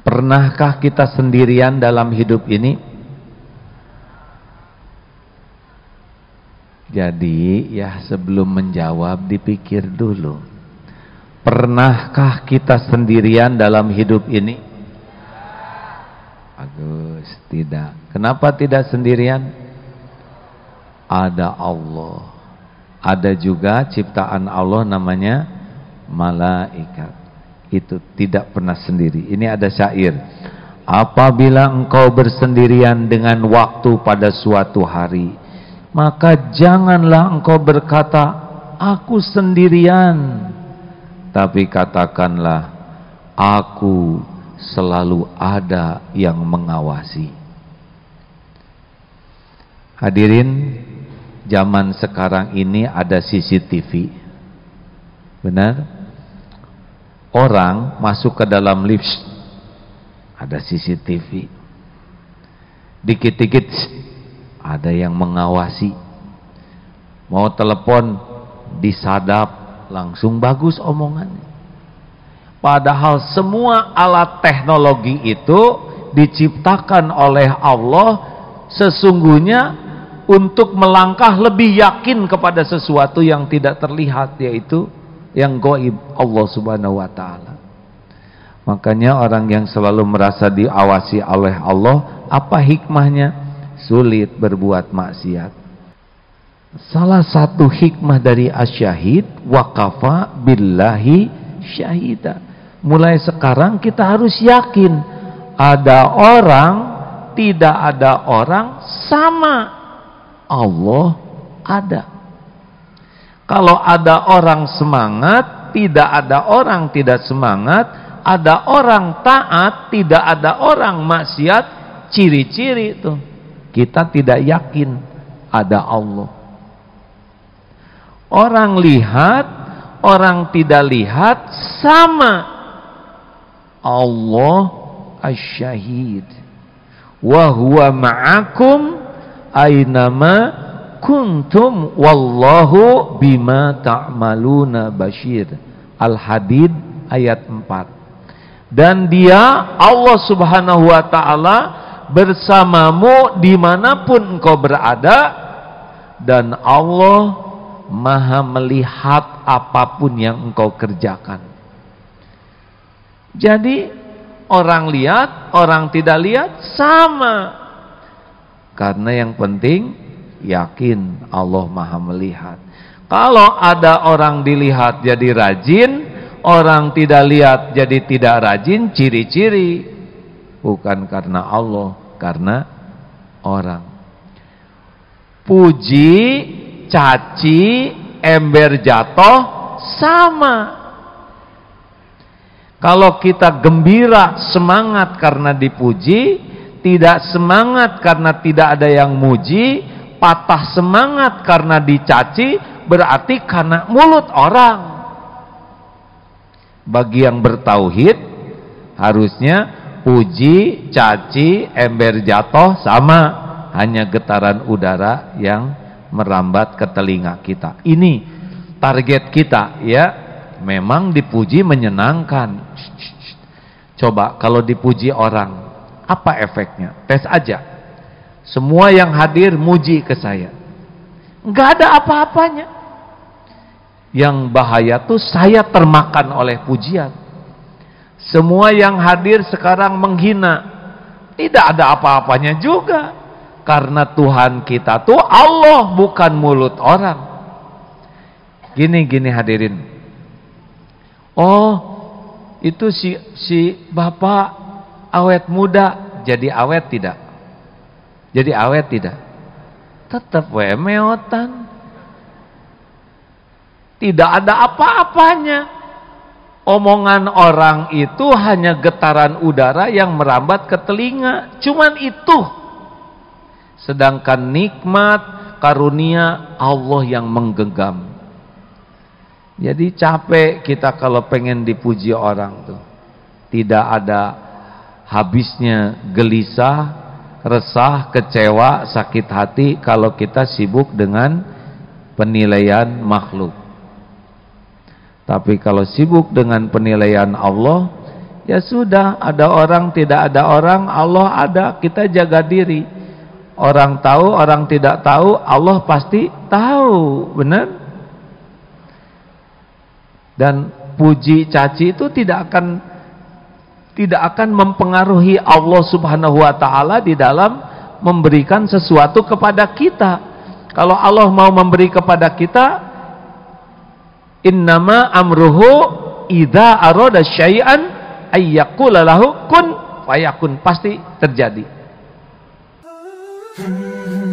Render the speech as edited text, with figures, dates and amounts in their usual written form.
Pernahkah kita sendirian dalam hidup ini? Jadi ya sebelum menjawab dipikir dulu. Pernahkah kita sendirian dalam hidup ini? Bagus, tidak. Kenapa tidak sendirian? Ada Allah. Ada juga ciptaan Allah namanya malaikat. Itu tidak pernah sendiri. Ini ada syair. Apabila engkau bersendirian dengan waktu pada suatu hari, maka janganlah engkau berkata, aku sendirian. Tapi katakanlah, aku selalu ada yang mengawasi. Hadirin, zaman sekarang ini ada CCTV. Benar? Orang masuk ke dalam lift, ada CCTV. Dikit-dikit ada yang mengawasi. Mau telepon disadap, langsung bagus omongannya. Padahal semua alat teknologi itu diciptakan oleh Allah sesungguhnya untuk melangkah lebih yakin kepada sesuatu yang tidak terlihat, yaitu yang gaib, Allah Subhanahu wa ta'ala. Makanya orang yang selalu merasa diawasi oleh Allah, apa hikmahnya? Sulit berbuat maksiat. Salah satu hikmah dari asyahid, waqafa billahi syahida. Mulai sekarang kita harus yakin, ada orang, tidak ada orang, sama. Allah ada. Kalau ada orang semangat, tidak ada orang tidak semangat. Ada orang taat, tidak ada orang maksiat. Ciri-ciri itu kita tidak yakin ada Allah. Orang lihat, orang tidak lihat, sama. Allah asy-syahid. Wa huwa ma'akum aynama kuntum wallahu bima ta'maluna basyir. Al-Hadid ayat 4. Dan dia Allah Subhanahu wa ta'ala bersamamu dimanapun engkau berada, dan Allah maha melihat apapun yang engkau kerjakan. Jadi orang lihat, orang tidak lihat, sama. Karena yang penting yakin Allah maha melihat. Kalau ada orang dilihat jadi rajin, orang tidak lihat jadi tidak rajin, ciri-ciri bukan karena Allah, karena orang. Puji, caci, ember jatuh, sama. Kalau kita gembira, semangat karena dipuji, tidak semangat karena tidak ada yang muji, patah semangat karena dicaci, berarti karena mulut orang. Bagi yang bertauhid, harusnya puji, caci, ember jatuh sama, hanya getaran udara yang merambat ke telinga kita. Ini target kita, ya. Memang dipuji menyenangkan. Coba kalau dipuji orang, apa efeknya? Tes aja. Semua yang hadir muji ke saya, nggak ada apa-apanya. Yang bahaya tuh saya termakan oleh pujian. Semua yang hadir sekarang menghina, tidak ada apa-apanya juga. Karena Tuhan kita tuh Allah, bukan mulut orang. Gini hadirin. Oh, itu si bapak awet muda, jadi awet tidak? Jadi awet tidak? Tetap meotan. Tidak ada apa-apanya. Omongan orang itu hanya getaran udara yang merambat ke telinga. Cuman itu. Sedangkan nikmat, karunia Allah yang menggenggam. Jadi capek kita kalau pengen dipuji orang tuh. Tidak ada habisnya gelisah, resah, kecewa, sakit hati kalau kita sibuk dengan penilaian makhluk. Tapi kalau sibuk dengan penilaian Allah, Ya sudah, ada orang tidak ada orang, Allah ada, kita jaga diri. Orang tahu, orang tidak tahu, Allah pasti tahu, benar? Dan puji caci itu tidak akan mempengaruhi Allah Subhanahu wa taala di dalam memberikan sesuatu kepada kita. Kalau Allah mau memberi kepada kita, innama amruhu idza arada syai'an ayyaqula lahu kun fayakun, pasti terjadi.